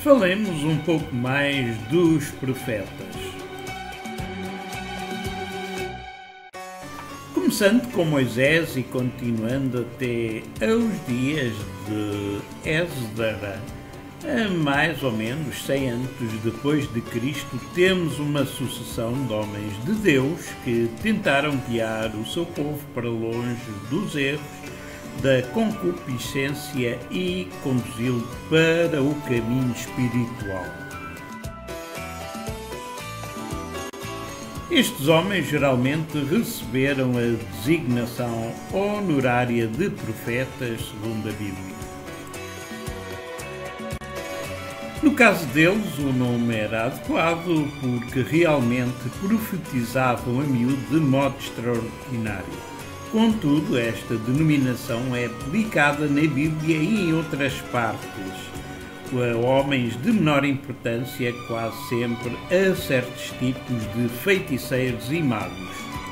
Falemos um pouco mais dos profetas. Começando com Moisés e continuando até aos dias de Esdras, a mais ou menos 100 anos depois de Cristo, temos uma sucessão de homens de Deus que tentaram guiar o seu povo para longe dos erros, da concupiscência e conduzi-lo para o caminho espiritual. Estes homens geralmente receberam a designação honorária de profetas, segundo a Bíblia. No caso deles, o nome era adequado porque realmente profetizavam a miúdo de modo extraordinário. Contudo, esta denominação é aplicada na Bíblia e em outras partes, a homens de menor importância, quase sempre a certos tipos de feiticeiros e magos.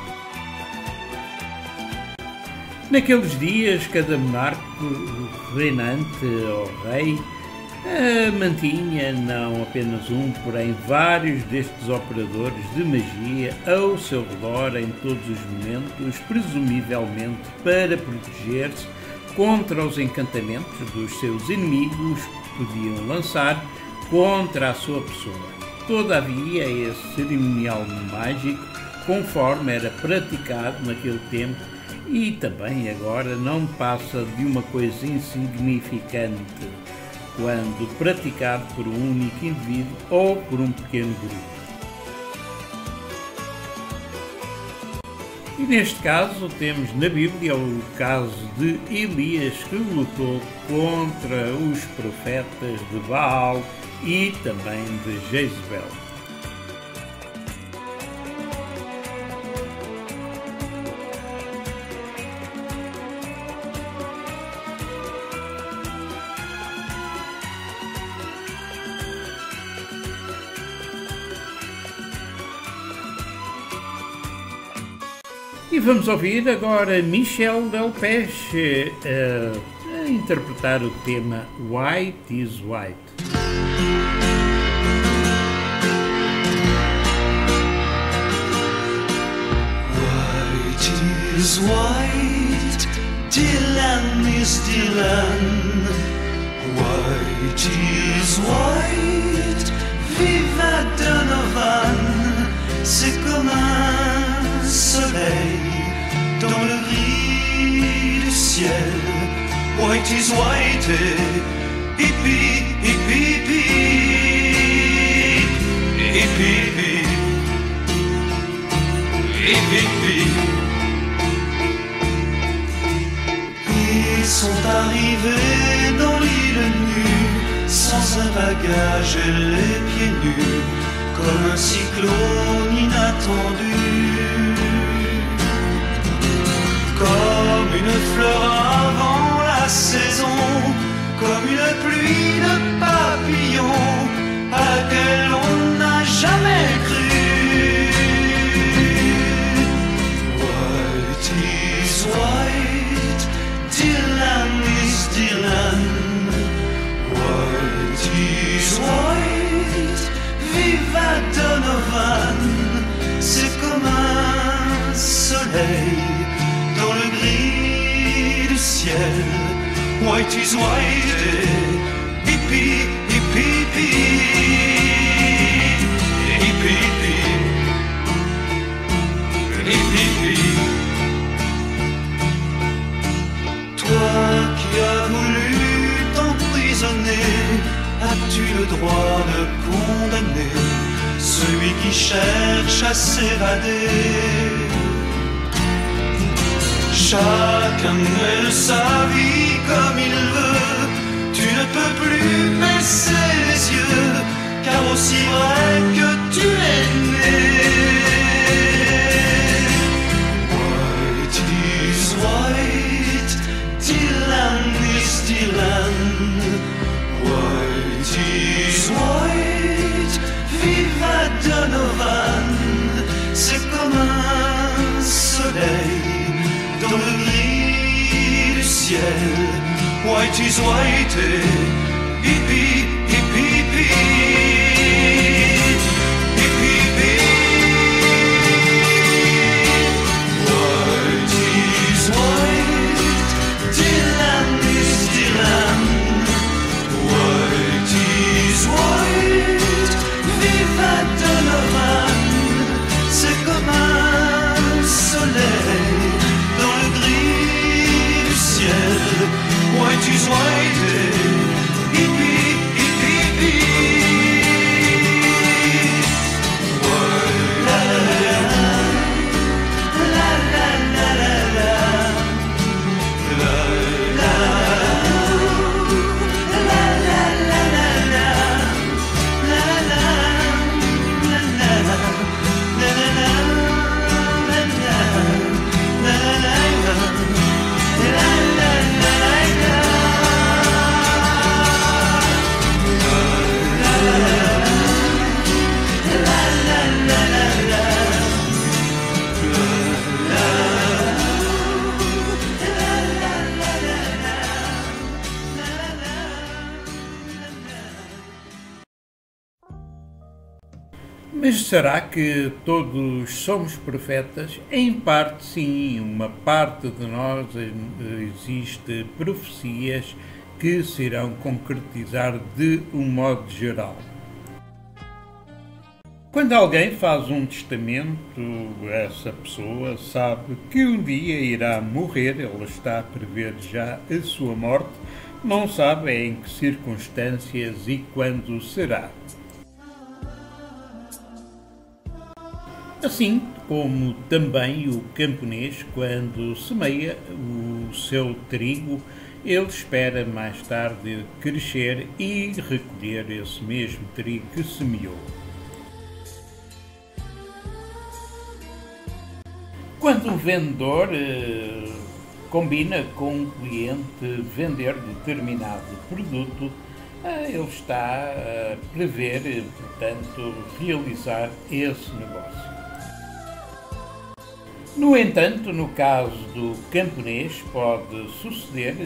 Naqueles dias, cada monarca, reinante ou rei, mantinha não apenas um, porém vários destes operadores de magia ao seu redor em todos os momentos, presumivelmente para proteger-se contra os encantamentos dos seus inimigos que podiam lançar contra a sua pessoa. Todavia, esse cerimonial mágico, conforme era praticado naquele tempo e também agora, não passa de uma coisa insignificante quando praticado por um único indivíduo ou por um pequeno grupo. E neste caso temos na Bíblia o caso de Elias, que lutou contra os profetas de Baal e também de Jezebel. E vamos ouvir agora Michel Delpech a interpretar o tema White is White. White is white, Dylan is Dylan. White is white, viva Donovan. C'est comme un soleil dans le gris du ciel. White is white, hippie, hippie, hippie, hippie, hippie. Ils sont arrivés dans l'île nue, sans un bagage et les pieds nus, comme un cyclone inattendu. Comme une fleur avant la saison, comme une pluie de papillons à laquelle on n'a jamais cru. White is white, Dylan is Dylan. White is white, viva Donovan. C'est comme un soleil dans le gris du ciel. White is white, hippie, hippie, hippie, hippie, hippie. Toi qui as voulu t'emprisonner, as-tu le droit de condamner celui qui cherche à s'évader? Chacun mène sa vie comme il veut. Tu ne peux plus baisser les yeux, car aussi vrai que tu es né. White is white, Dylan is Dylan. White is white, viva Donovan. C'est comme un soleil dans le gris du ciel. White is white, hippie, hippie, hippie, Mas será que todos somos profetas? Em parte, sim. Uma parte de nós existe profecias que se irão concretizar de um modo geral. Quando alguém faz um testamento, essa pessoa sabe que um dia irá morrer, ela está a prever já a sua morte, não sabe em que circunstâncias e quando será. Assim como também o camponês, quando semeia o seu trigo, ele espera mais tarde crescer e recolher esse mesmo trigo que semeou. Quando o vendedor combina com um cliente vender determinado produto, ele está a prever, portanto, realizar esse negócio. No entanto, no caso do camponês, pode suceder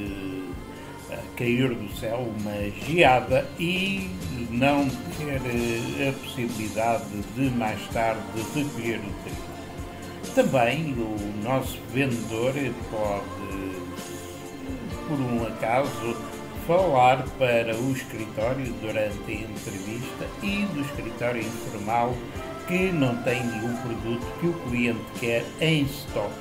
cair do céu uma geada e não ter a possibilidade de mais tarde recolher o trigo. Também o nosso vendedor pode, por um acaso, falar para o escritório durante a entrevista e do escritório informal que não tem nenhum produto que o cliente quer em estoque.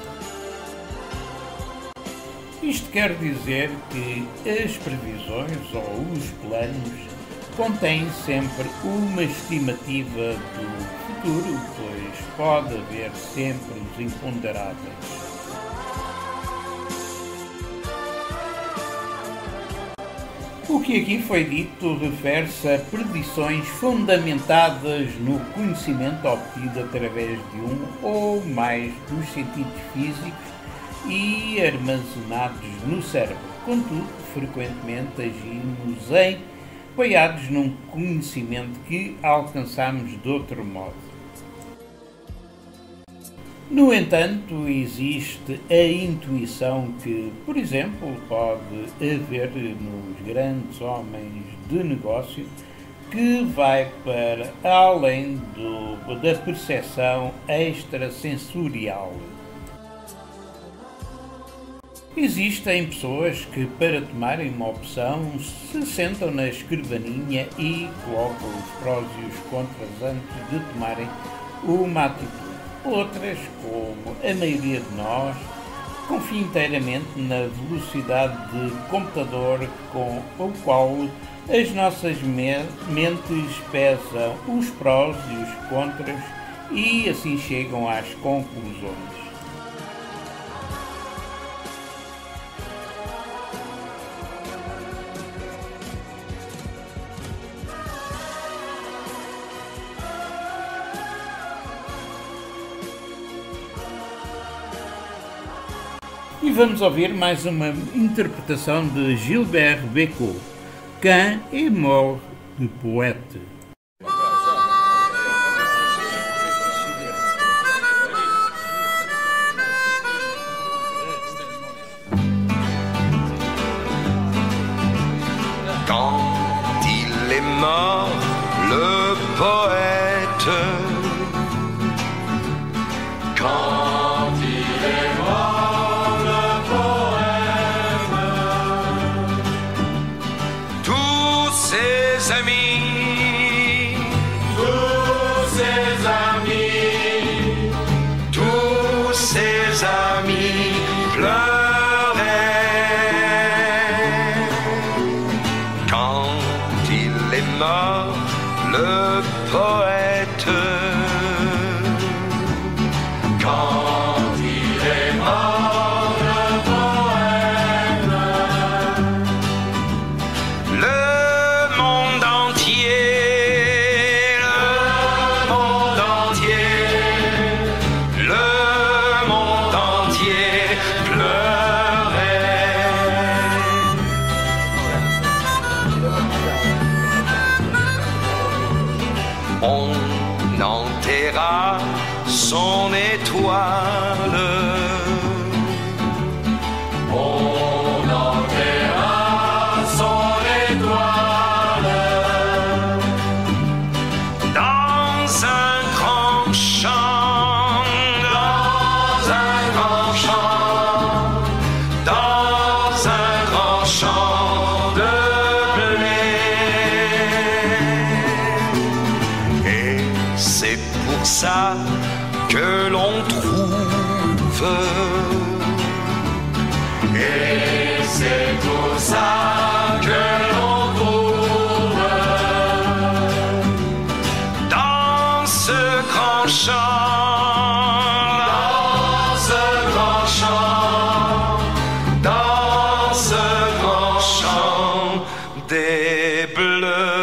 Isto quer dizer que as previsões ou os planos contêm sempre uma estimativa do futuro, pois pode haver sempre os imponderáveis. O que aqui foi dito refere-se a predições fundamentadas no conhecimento obtido através de um ou mais dos sentidos físicos e armazenados no cérebro. Contudo, frequentemente agimos apoiados num conhecimento que alcançamos de outro modo. No entanto, existe a intuição que, por exemplo, pode haver nos grandes homens de negócio que vai para além da percepção extrasensorial. Existem pessoas que, para tomarem uma opção, se sentam na escrivaninha e colocam os prós e os contras antes de tomarem uma atitude. Outras, como a maioria de nós, confiam inteiramente na velocidade de computador com o qual as nossas mentes pesam os prós e os contras e assim chegam às conclusões. E vamos ouvir mais uma interpretação de Gilbert Bécaud, Qu'un est mort de poète. Quand il est mort, le poète. Quand il est mort, le poète. Tous ses amis, tous ses amis, tous ses amis pleuraient. Quand il est mort, le poète. Quand il est mort, le poète. Le monde entier, le monde entier, le monde entier pleurait. On enterra son étoile. On enterra son étoile dans ça que l'on trouve. Et c'est pour ça que l'on trouve dans ce grand champ, dans ce grand champ, dans ce grand champ des bleus.